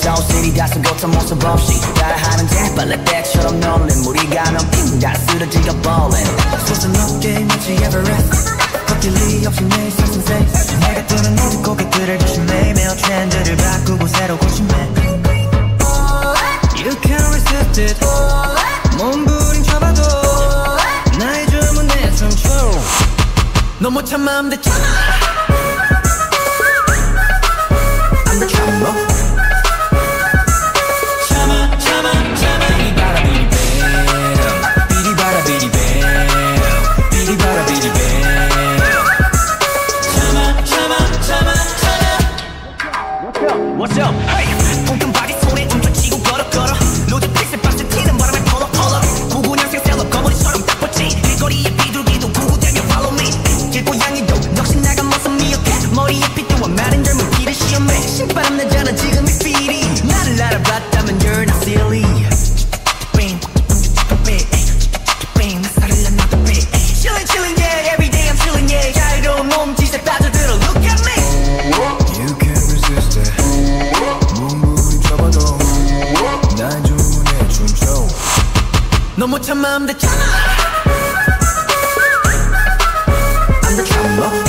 소실이 다소곳한 모습 없이 따라하는데 빨래백처럼 놀린 무리가 넘긴 다 쓰러지가 ballin'. 솟은 어깨에 마치 에버레스트 걷길이 없이 내 상승세 내가 뜨는 모든 고객들을 조심해 매일 트렌드를 바꾸고 새로 고침해. You can't resist it 몸부림쳐봐도 나의 주문에 춤춰 너 못 참아 I'm the drummer I'm the drummer 참아 참아 참아 비리바라 비리뱀 비리바라 비리뱀 비리바라 비리뱀 참아 참아 참아 참아 What's up? Hey! 통통 바디 손에 움켜쥐고 걸어 걸어 로드 픽스 박스 튀는 바람에 펄럭 펄럭 99년생 셀럽 거머리처럼 딱 뻗지 길거리에 비둘기도 구구대며 follow me 길고양이도 역시 나간 모습 미역해 머리에 핏도와 마른 젊은이를 시험해 신바람 나잖아 지금 이 필이 나를 알아봤다면 you're not silly Chillin' chillin' yeah everyday I'm chillin' yeah 자유로운 몸짓에 빠져들어 look at me You can't resist it 몸부림쳐봐도 난 주문에 춤춰 너 못 참아 I'm the drummer I'm the drummer